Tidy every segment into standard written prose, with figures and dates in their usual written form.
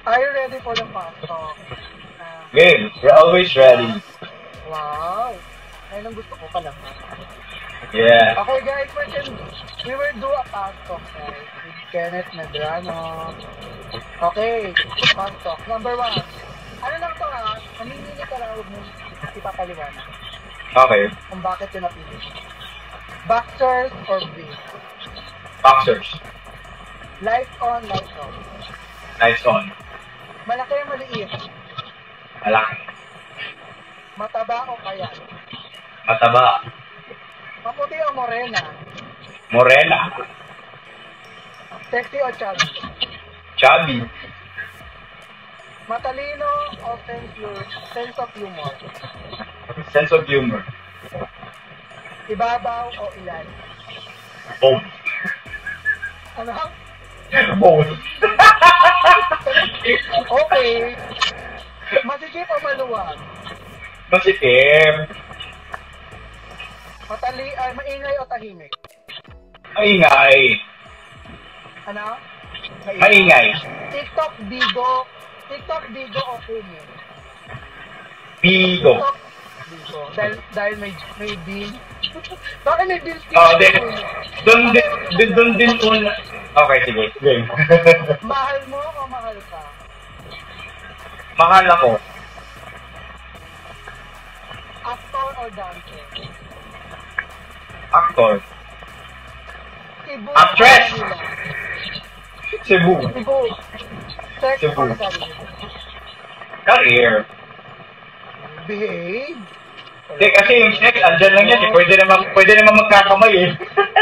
Are you ready for the fast talk? Game, we're always ready. Wow. Ayun ang gusto ko pala. Yeah. Okay guys, we will do a fast talk guys with Kenneth Medrano. Okay, fast talk. Number 1. Ano lang to ha? Mamimili ka lang, huwag mo ipapaliwanag. Okay. Kung bakit yun napili. Boxers or brief? Boxers. Lights on, lights off. Lights on. Malaki o maliit? Malaki. Mataba o kaya? Mataba. Maputi o morena? Morena. Sexy o chubby? Chubby. Matalino o sense of humor? Sense of humor. Ibabaw o ilalim? Both. Ano? Both. Okay. Masikip o maluwag? Masikim. Maingay o tahimik? Maingay. Ano? Maingay. TikTok, Bigo o Kumu? Bigo. Bigo. Dahil may bean. Bakit may bean? Doon din una. Okay, sige. Game. Mahal mo o mahal ka? Mahal ako. Actor or dancer? Actor. Cebu. Actress. Cebu. Sex Cebu. or career? Career. Behave. Hindi, kasi yung sex, andyan lang yan eh. Pwede naman magkakamay eh.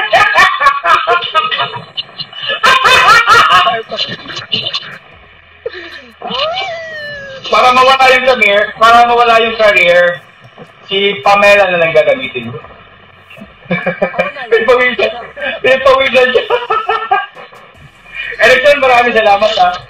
Para mawala yung career, si Pamela na lang gagamitin. Pipawisan siya. Erickson, maraming salamat ha.